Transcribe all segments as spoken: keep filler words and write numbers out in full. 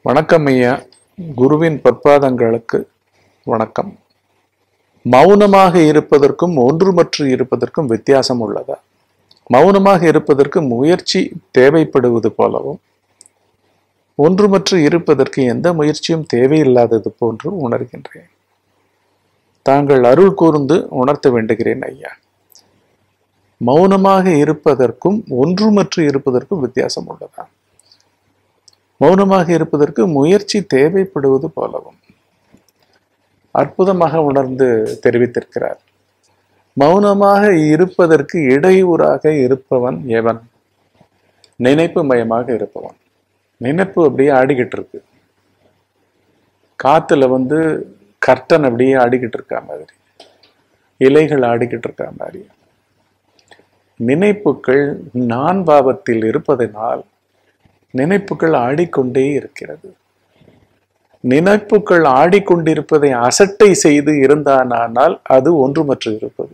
வணக்கம் ஐயா. குருவின் பொற்பாதங்களுக்கு வணக்கம். மௌனமாக இருப்பதற்கும் ஒன்றுமற்று இருப்பதற்கும் வித்தியாசம் உள்ளதா? மௌனமாக இருப்பதற்கு முயற்சி தேவைப்படுவது போலவும், ஒன்றுமற்று இருப்பதற்கு எந்த முயற்சியும் தேவையில்லாதது போன்று உணர்கின்றேன். தாங்கள் அருள் கூர்ந்து உணர்த்த வேண்டுகிறேன் ஐயா. மௌனமாக இருப்பதற்கும் ஒன்றுமற்று இருப்பதற்கும் வித்தியாசம் உள்ளதா? மௌனமாக இருப்பதற்கு முயற்சி தேவைப்படுவது போலவும் அற்புதமாக உணர்ந்து தெரிவித்திருக்கிறார். மௌனமாக இருப்பதற்கு இடையூறாக இருப்பவன் எவன்? நினைப்பு மயமாக இருப்பவன். நினைப்பு அப்படியே ஆடிக்கிட்டு இருக்கு. காத்துல வந்து கர்டன் அப்படியே ஆடிக்கிட்டு இருக்கா மாதிரி, இலைகள் ஆடிக்கிட்டு இருக்கா மாதிரி. நினைப்புகள் நான் பாவத்தில் இருப்பதனால் நினைப்புகள் ஆடிக்கொண்டே இருக்கிறது. நினைப்புகள் ஆடிக்கொண்டிருப்பதை அசட்டை செய்து இருந்தானால் அது ஒன்றுமற்று இருப்பது.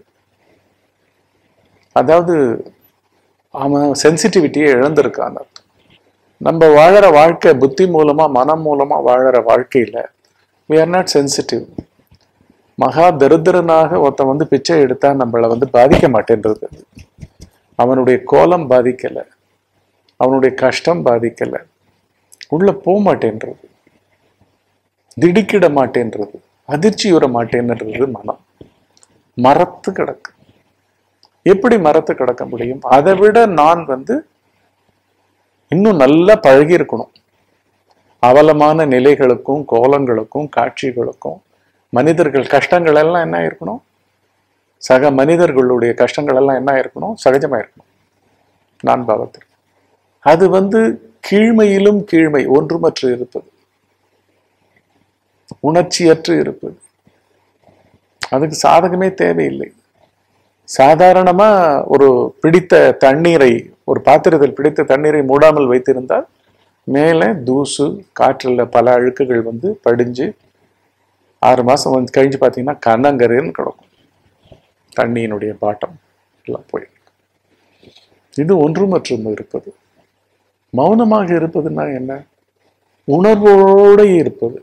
அதாவது அவன் சென்சிட்டிவிட்டியை இழந்திருக்கான். நம்ம வாழற வாழ்க்கை புத்தி மூலமா மனம் மூலமா வாழற வாழ்க்கையில we are not sensitive. மகா தரித்திரனாக ஒருத்தன் வந்து பிச்சை எடுத்தா நம்மளை வந்து பாதிக்க மாட்டேன்றது. அவனுடைய கோலம் பாதிக்கல, அவனுடைய கஷ்டம் பாதிக்கல, உள்ள போக மாட்டேன்றது, திடுக்கிட மாட்டேன்றது, அதிர்ச்சி உற மாட்டேன்றது மனம். மரத்து கிடக்கு. எப்படி மரத்து கிடக்க முடியும்? அதை விட நான் வந்து இன்னும் நல்லா பழகி இருக்கணும். அவலமான நிலைகளுக்கும் கோலங்களுக்கும் காட்சிகளுக்கும் மனிதர்கள் கஷ்டங்கள் எல்லாம் என்ன இருக்கணும்? சக மனிதர்களுடைய கஷ்டங்கள் எல்லாம் என்ன இருக்கணும்? சகஜமா இருக்கணும். நான் பாவத்திற்கு அது வந்து கீழ்மையிலும் கீழ்மை, ஒன்றுமற்று இருப்பது, உணர்ச்சியற்று இருப்பது. அதுக்கு சாதகமே தேவையில்லை. சாதாரணமா ஒரு பிடித்த தண்ணீரை, ஒரு பாத்திரத்தில் பிடித்த தண்ணீரை மூடாமல் வைத்திருந்தால் மேலே தூசு, காற்றில் பல அழுக்குகள் வந்து படிஞ்சு ஆறு மாசம் வந்து கழிஞ்சு பார்த்தீங்கன்னா கண்ணங்கரேன்னு கிடக்கும். தண்ணியினுடைய பாட்டம் எல்லாம் போய். இது ஒன்றுமற்றும் இருப்பது. மௌனமாக இருப்பதுன்னா என்ன? உணர்வோடு இருப்பது.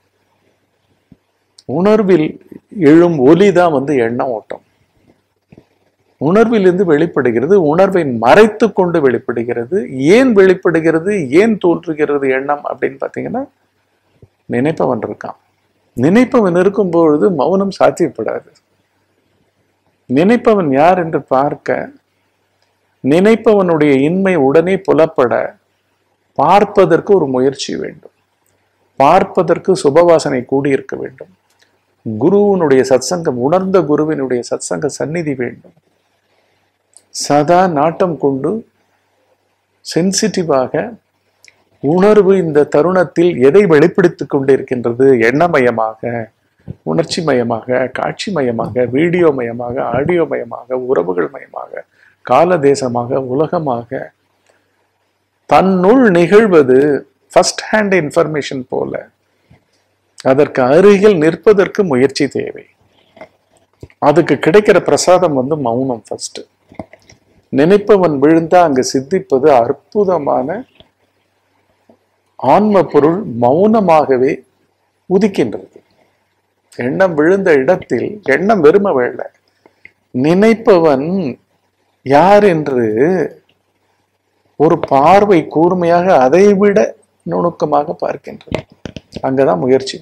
உணர்வில் எழும் ஒலிதான் வந்து எண்ண ஓட்டம். உணர்விலிருந்து வெளிப்படுகிறது, உணர்வை மறைத்து கொண்டு வெளிப்படுகிறது. ஏன் வெளிப்படுகிறது, ஏன் தோன்றுகிறது எண்ணம் அப்படின்னு பார்த்தீங்கன்னா, நினைப்பவன் இருக்கான். நினைப்பவன் இருக்கும் பொழுது மௌனம் சாத்தியப்படாது. நினைப்பவன் யார் என்று பார்க்க, நினைப்பவனுடைய இன்மை உடனே புலப்பட பார்ப்பதற்கு ஒரு முயற்சி வேண்டும். பார்ப்பதற்கு சுபவாசனை கூடியிருக்க வேண்டும். குருவினுடைய சத்சங்கம், உணர்ந்த குருவினுடைய சத்சங்க சந்நிதி வேண்டும். சதா நாட்டம் கொண்டு சென்சிட்டிவாக உணர்வு இந்த தருணத்தில் எதை வெளிப்படுத்திக் கொண்டிருக்கின்றது? எண்ணமயமாக, உணர்ச்சி மயமாக, காட்சி மயமாக, வீடியோ மயமாக, ஆடியோ மயமாக, உறவுகள் மயமாக, கால தேசமாக, உலகமாக தன்னுள் நிகழ்வது ஃபர்ஸ்ட் ஹேண்ட் இன்ஃபர்மேஷன் போல. அதற்கு அருகில் நிற்பதற்கு முயற்சி தேவை. அதுக்கு கிடைக்கிற பிரசாதம் வந்து மௌனம். ஃபர்ஸ்ட் நினைப்பவன் விழுந்தா அங்கு சித்திப்பது அற்புதமான ஆன்ம பொருள் மௌனமாகவே உதிக்கின்றது. எண்ணம் விழுந்த இடத்தில் எண்ணம் வெறும வேலை. நினைப்பவன் யார் என்று ஒரு பார்வை கூர்மையாக அதை விட நுணுக்கமாக பார்க்கின்றது. அங்கதான் முயற்சி.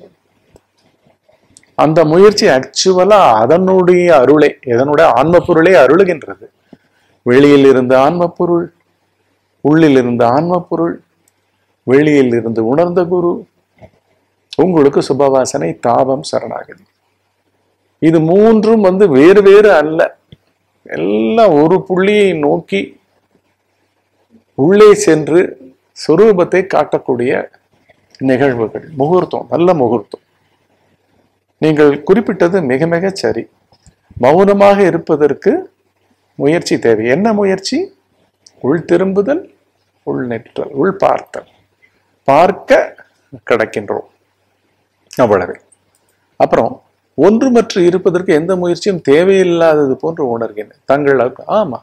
அந்த முயற்சி ஆக்சுவலா அதனுடைய அருளை, எதனுடைய ஆன்ம பொருளை அருளுகின்றது. வெளியில் இருந்த ஆன்ம பொருள், உள்ளில் இருந்த ஆன்ம பொருள், வெளியில் இருந்து உணர்ந்த குரு. உங்களுக்கு சுபவாசனை, தாபம், சரணாகதி. இது மூன்றும் வந்து வேறு வேறு அல்ல. எல்லாம் ஒரு புள்ளியை நோக்கி உள்ளே சென்று சுரூபத்தை காட்டக்கூடிய நிகழ்வுகள். முகூர்த்தம், நல்ல முகூர்த்தம். நீங்கள் குறிப்பிட்டது மிக மிக சரி. மௌனமாக இருப்பதற்கு முயற்சி தேவை. என்ன முயற்சி? உள் திரும்புதல், உள் நெற்றல், உள் பார்த்தல். பார்க்க கிடக்கின்றோம், அவ்வளவே. அப்புறம் ஒன்றுமற்று இருப்பதற்கு எந்த முயற்சியும் தேவையில்லாதது போன்று உணர்கிறேன். தங்களுக்கு ஆமா,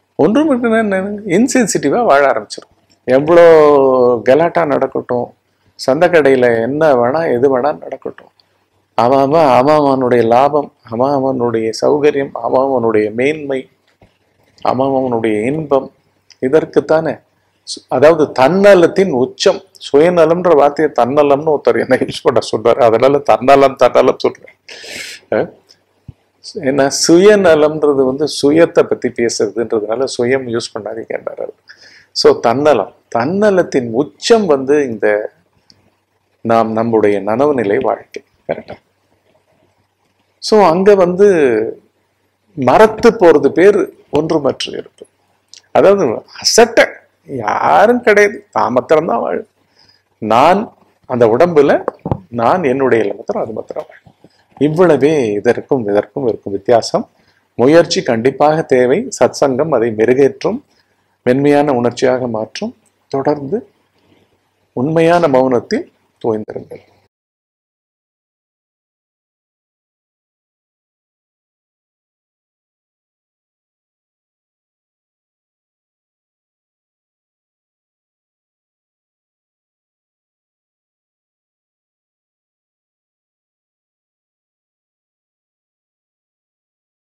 ஒன்றுமற்ற இன்சென்சிட்டிவா வாழ ஆரம்பிச்சிடும். எவ்வளோ கலாட்டா நடக்கட்டும், சந்தை கடையில என்ன வேணா எது வேணா நடக்கட்டும், அவன் அவன் அவன் அவனுடைய லாபம், அவன் அவனுடைய சௌகரியம், அவன் அவனுடைய மேன்மை, அவன் அவனுடைய இன்பம், இதற்குத்தானே. அதாவது தன்னலத்தின் உச்சம். சுயநலம்ன்ற வார்த்தையை தன்னலம்னு ஒருத்தர் என்ன யூஸ் பண்ண சொல்றாரு, அதனால தன்னலம் தன்னலம் சொல்றேன். ஏன்னா சுயநலம்ன்றது வந்து சுயத்தை பத்தி பேசுறதுன்றதுனால சுயம் யூஸ் பண்ணாதீங்கன்றாரு. ஸோ தன்னலம், தன்னலத்தின் உச்சம் வந்து இந்த நாம் நம்முடைய நனவு நிலை வாழ்க்கை. கரெக்டா? ஸோ அங்க வந்து மரத்து போறது பேர் ஒன்றுமற்று இருப்பு. அதாவது அசட்ட யாரும் கிடையாது, தான் மாத்திரம்தான் வாழ. நான் அந்த உடம்புல நான் என்னுடைய மாத்திரம் அது மாத்திரம் வாழ. இவ்வளவே இதற்கும் இதற்கும் இருக்கும் வித்தியாசம். முயற்சி கண்டிப்பாக தேவை. சத்சங்கம் அதை மெருகேற்றும், மென்மையான உணர்ச்சியாக மாற்றும். தொடர்ந்து உண்மையான மௌனத்தில் தோய்ந்திருங்கள்.